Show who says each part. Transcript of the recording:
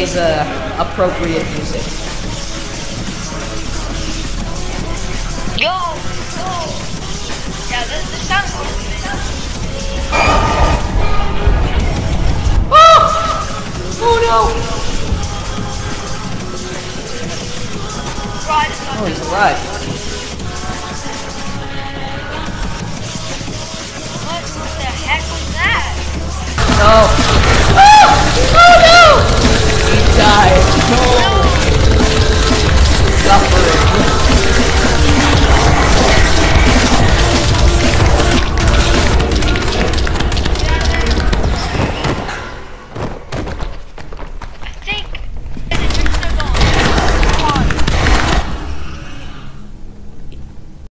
Speaker 1: plays appropriate music.
Speaker 2: Yo! Yeah, this sounds cool.
Speaker 1: Oh no!
Speaker 2: Right, it's not
Speaker 1: Oh, he's alive.
Speaker 2: what the heck was that?
Speaker 1: No. Oh! Oh no! He died.